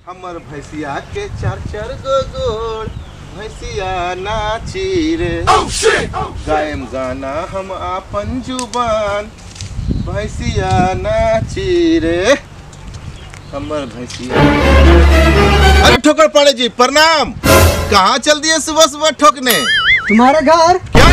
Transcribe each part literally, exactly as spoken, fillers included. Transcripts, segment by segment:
हमर भैंसिया के चार चार गो गोड़ भैंसिया नाची रे। गायम गाना हम आपन जुबान भैंसिया नाची रे। हमर भैंसिया। अरे ठोकर पाड़े जी प्रणाम। कहाँ चल दिए सुबह सुबह ठोकने? तुम्हारे घर। क्या?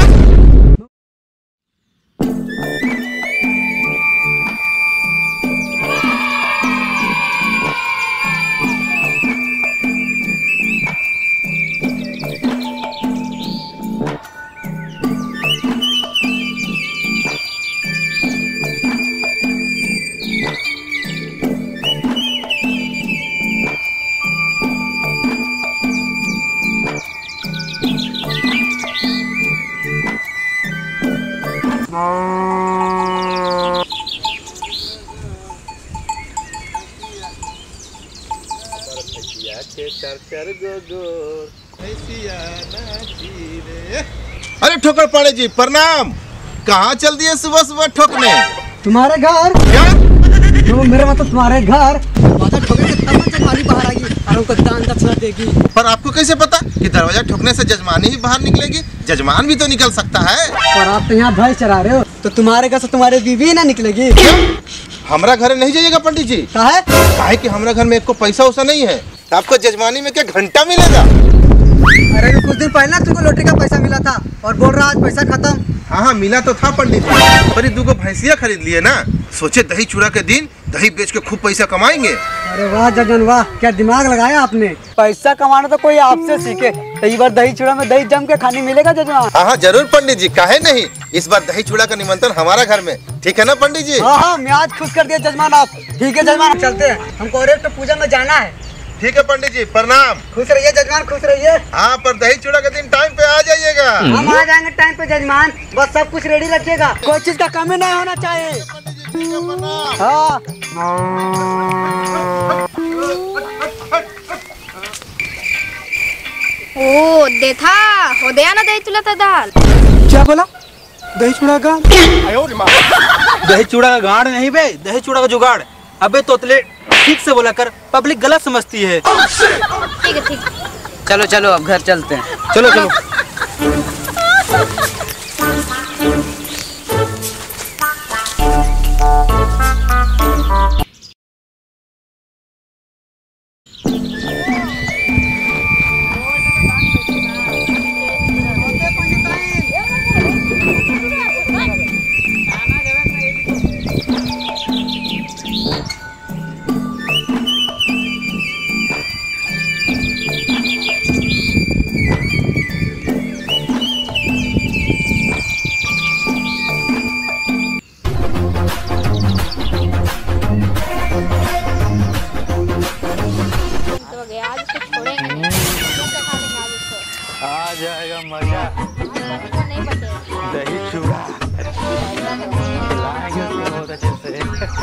चार चार गो गोड़ भैंसिया नाची रे। अरे ठोकर पाड़े जी प्रणाम। कहाँ चल दिए सुबह सुबह ठोकने? तुम्हारे घर। क्या? तो मेरे मतलब तुम्हारे घर ठोकेंगे तब जजमानी बाहर आएगी और हमको दान दक्षिणा देगी। पर आपको कैसे पता कि दरवाजा ठोकने से जजमानी ही बाहर निकलेगी? जजमान भी तो निकल सकता है। और आप तो यहाँ भैंस चरा रहे हो तो तुम्हारे घर से तुम्हारी बीवी ना निकलेगी। हमारा घर नहीं जाइएगा पंडित जी। काहे? काहे कि हमारा घर में एक को पैसा वैसा नहीं है। आपको जजमानी में क्या घंटा मिलेगा? अरे कुछ दिन पहले तुमको लोटे का पैसा मिला था और बोल रहा आज पैसा खत्म। हाँ हाँ मिला तो था पंडित जी, पर ये दो भैंसिया खरीद लिए ना। सोचे दही चूड़ा के दिन दही बेच के खूब पैसा कमाएंगे। अरे वाह जजन वाह, क्या दिमाग लगाया आपने। पैसा कमाना तो कोई आपसे सीखे। तो इस बार दही चूड़ा में दही जम के खाने मिलेगा जजमान। हाँ हाँ जरूर पंडित जी, काहे नहीं। इस बार दही चूड़ा का निमंत्रण हमारा घर में, ठीक है ना पंडित जी? हाँ हाँ मैं आज खुश कर दिया जजमान आप। ठीक है जजमान चलते हैं, हमको और एक तो पूजा में जाना है। ठीक है पंडित जी प्रणाम। खुश रहिए जजमान, खुश रहिए। हाँ पर दही चूड़ा के दिन टाइम पे आ जाइएगा। हम आ जाएंगे टाइम पे जजमान, बस सब कुछ रेडी रखिएगा, कोई चीज का कमी नहीं होना चाहिए। हाँ ओ देखा हो दया ना दही चूड़ा था दाल। क्या बोला? दही चूड़ा का दही चूड़ा का गाड़ नहीं बे, दही चूड़ा का जुगाड़। अबे तोतले ठीक से बोला कर, पब्लिक गलत समझती है। ठीक है ठीक। चलो चलो अब घर चलते हैं। चलो चलो। आ जाएगा मजा। दही चूड़ा खिलाएंगे उसको बहुत अच्छे से।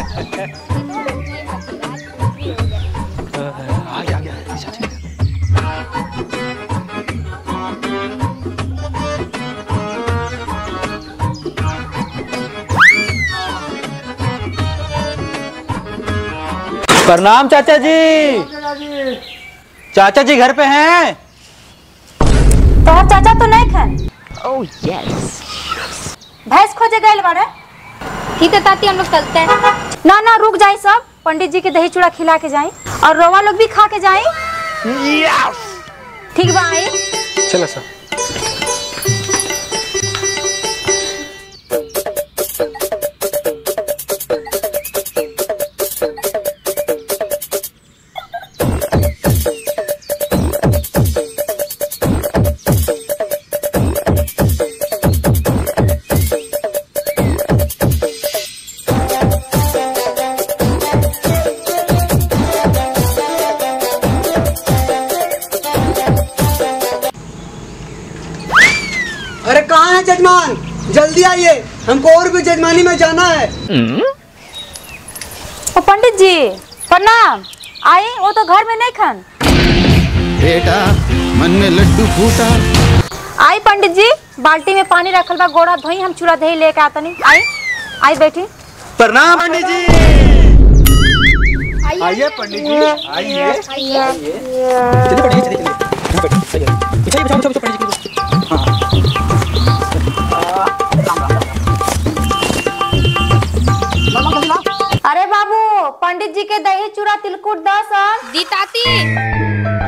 आ गया आ गया। प्रणाम चाचा जी। चाचा जी घर पे हैं? तो चाचा तो नहीं खान। Oh yes. भैंस खोजे गए बारे। ठीक है ताती हम लोग चलते हैं। ना ना रुक जाए सब, पंडित जी के दही चूड़ा खिला के जाए और रोवा लोग भी खा के जाए। यस ठीक बा आई। चलो सर। अरे कहाँ है जजमान, जल्दी आइए, हमको और भी जजमानी में जाना है। ओ पंडित जी प्रणाम। आए वो तो घर में नहीं खान। बेटा मन में लड्डू फूटा। आई पंडित जी, बाल्टी में पानी रखल बा, गोड़ा धोई, हम चूड़ा दही लेके आता नहीं। आई आई बैठी। प्रणाम पंडित जी। आई आइए पंडित जी आइए। चलिए पंडित जी चलिए चलिए। यहाँ बैठिए, सही है। बिछाइए बिछाइए बिछाइए पंडित जी को। हाँ। अरे बाबू पंडित जी के दही चूड़ा तिलकुट दस और दी ताती।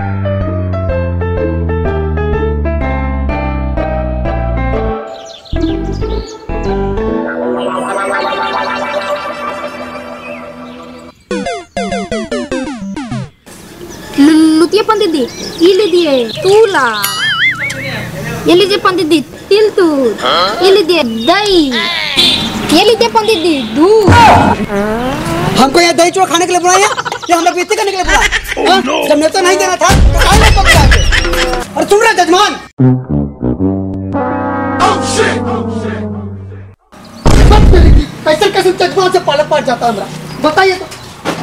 लुतिया पंडित दी ये लीजिए तूला, ये लीजिए पंडित दी तिल दूध, ये लीजिए दही, ये लीजिए पंडित दी दूध। हमको यहाँ दही चूड़ा खाने के लिए बुलाया या हमें बेइज्जती करने के लिए बुलाया? जब नेता नहीं देना था तो काहे नहीं पकड़ा के? और तुम रे जजमान, कैसे कैसे जजमान से पालक पाट जाता हमारा, बताइए तो।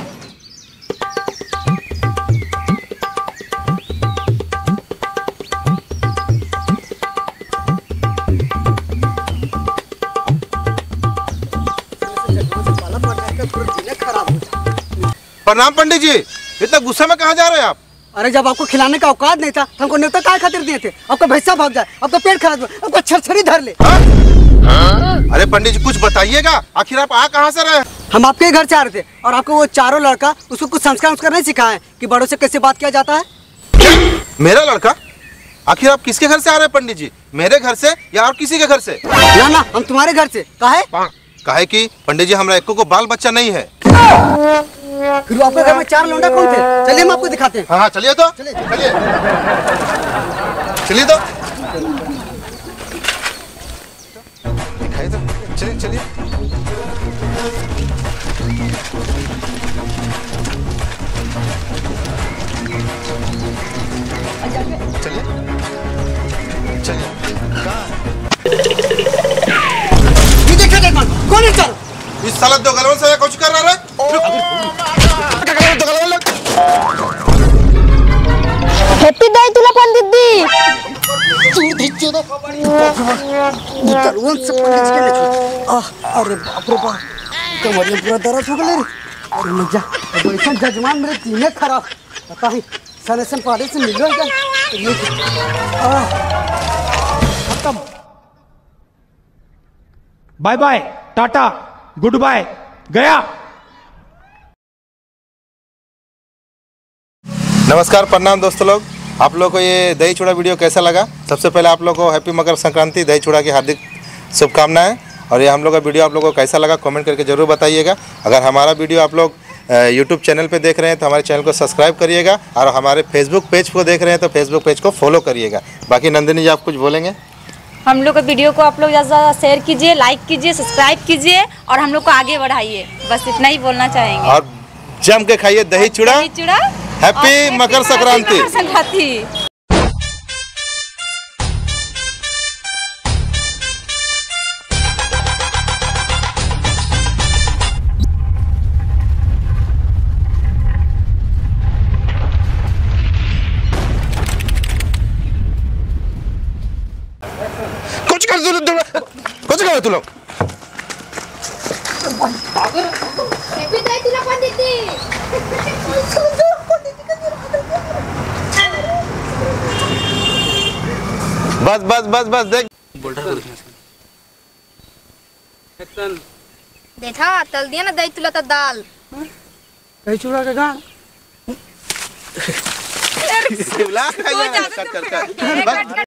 प्रणाम पंडित जी, इतना गुस्से में कहाँ जा रहे हैं आप? अरे जब आपको खिलाने का औकात नहीं था तो हमको न्योता काय खातिर दिए थे? आपका भैंसा भाग जाए, आपका पेट खराब हो, आपका छरछरी धर ले। हाँ? अरे पंडित जी कुछ बताइएगा, आखिर आप आ कहाँ से रहे? हम आपके ही घर से आ रहे थे और आपको वो चारों लड़का उसको कुछ संस्कार संस्कार नहीं सिखाए कि बड़ों से कैसे बात किया जाता है। मेरा लड़का? आखिर आप किसके घर से आ रहे हैं पंडित जी? मेरे घर से या और किसी के घर से? ना ना हम तुम्हारे घर से। काहे? काहे कि पंडित जी हमारा एको को बाल बच्चा नहीं है। फिर आपके घर में चार लौंडा कौन थे? चलिए हम आपको दिखाते हैं। हाँ हाँ चलिए तो चलिए चलिए चलिए तो दिखाइए तो चलिए चलिए। चलिए चलिए। ये देखिए जजमान, कौन है चारों? इस साला दो गलवन से कुछ कर रहा है। हैप्पी दही तुला पंडित दी। गलवन से पंडित जी के ले। आह अरे बाप रे बाप, कमरिया पूरा दर्द हो गया रे। अरे मत जा, अब ऐसा जजमान मेरे तीने खराब। पता ही सनेसन पारे से मिल रहा है क्या? ये आह खत्म। Bye bye tata goodbye गया। नमस्कार प्रणाम दोस्तों लोग, आप लोग को ये दही चूड़ा वीडियो कैसा लगा? सबसे पहले आप लोग को हैप्पी मकर संक्रांति, दही चूड़ा की हार्दिक शुभकामनाएं। और ये हम लोग का वीडियो आप लोगों को कैसा लगा कमेंट करके ज़रूर बताइएगा। अगर हमारा वीडियो आप लोग यूट्यूब चैनल पे देख रहे हैं तो हमारे चैनल को सब्सक्राइब करिएगा, और हमारे फेसबुक पेज को देख रहे हैं तो फेसबुक पेज को फॉलो करिएगा। बाकी नंदिनी जी आप कुछ बोलेंगे? हम लोग का वीडियो को आप लोग ज़्यादा ज़्यादा शेयर कीजिए, लाइक कीजिए, सब्सक्राइब कीजिए और हम लोग को आगे बढ़ाइए। बस इतना ही बोलना चाहेंगे। और जम के खाइए दही चूड़ा। दही चूड़ा। हैप्पी मकर संक्रांति। मकर संक्रांति। कुछ कर दो कुछ कर तू लोग। हैप्पी दही तुला पंडित दी। बस बस बस बस देख देखा तल दिया ना दही तुला तो दाल। दही चूड़ा का गान शिवला खाइए।